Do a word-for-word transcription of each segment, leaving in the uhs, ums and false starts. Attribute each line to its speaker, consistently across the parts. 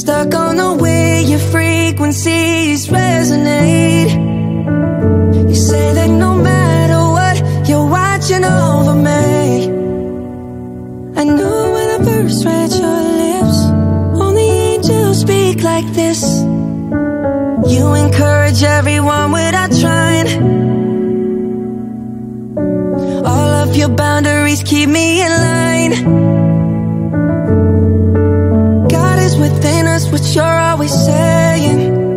Speaker 1: Stuck on the way your frequencies resonate. You say that no matter what, you're watching over me. I knew when I first read your lips, only angels speak like this. You encourage everyone without trying. All of your boundaries keep me in line. God is within us, what you're always saying.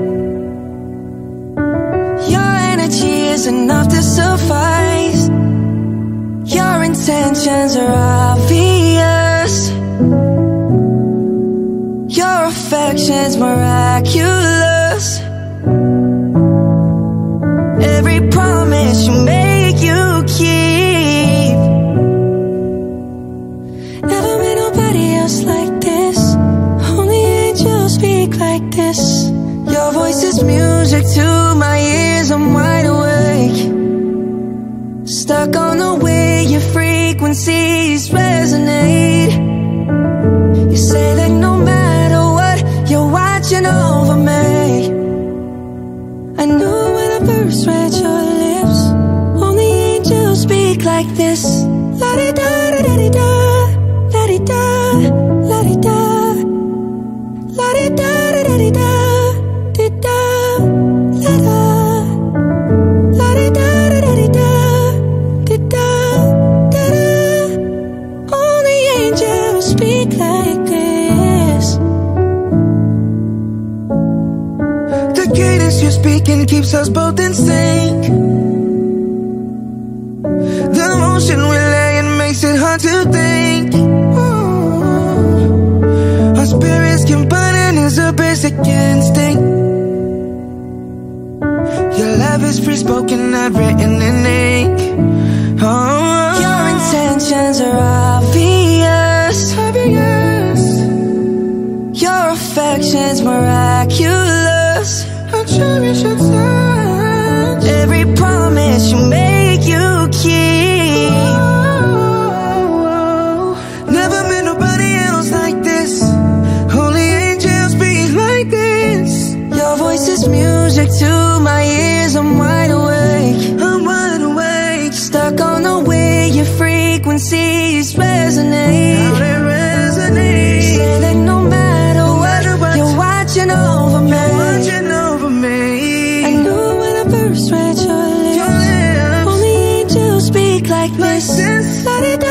Speaker 1: Your energy is enough to suffice. Your intentions are obvious. Your affection's miraculous. Every promise you make, you keep. Never met nobody else like this. Only angels speak like this. Your voice is music to my ears, I'm wide awake. Stuck on the way your frequencies resonate. You say that no matter what, you're watching over me. I knew when I first read your lips, only angels speak like this. La-di-da-da-da-di-da, la-di-da, la-di-da, la-di-da-da-da-di-da, di-da, la-da, la-di-da-da-da-di-da, di-da, da-da. Only angels speak like this.
Speaker 2: The cadence you're speaking keeps us both in sync. The motion we're laying makes it hard to think. Ooh. Our spirits combining is a basic instinct. Your love is free spoken, not written in ink. Oh.
Speaker 1: Your intentions are obvious.
Speaker 2: Obvious.
Speaker 1: Your affection's miraculous.
Speaker 2: I cherish your touch.
Speaker 1: Every promise you make, you keep.
Speaker 2: Oh, never met nobody else like this. Only angels speak like this.
Speaker 1: Your voice is music to my ears, I'm wide awake.
Speaker 2: I'm wide awake.
Speaker 1: Stuck on the way your frequencies resonate.
Speaker 2: How they resonate.
Speaker 1: Say that no matter what, you're watching over me.
Speaker 2: You're watching over me.
Speaker 1: I knew when I first read your lips, only angels speak like this.
Speaker 2: Like this.
Speaker 1: Let it